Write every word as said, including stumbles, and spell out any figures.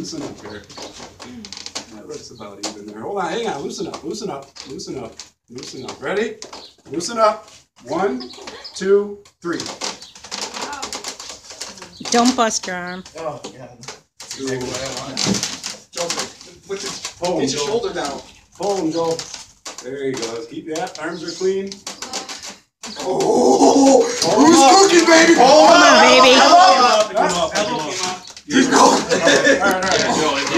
Loosen up here. That looks about even there. Hold on, hang on. Loosen up, loosen up, loosen up, loosen up. Ready? Loosen up. One, two, three. Don't bust your arm. Oh, God. Two. Joelster, put your, Pull him, get your Joel. shoulder down. Pull him, Joel. There you go. Keep that. Arms are clean. Oh, who's cooking, baby? Come on, baby. Elbow came up. Elbow came up. Keep going. All right, all right.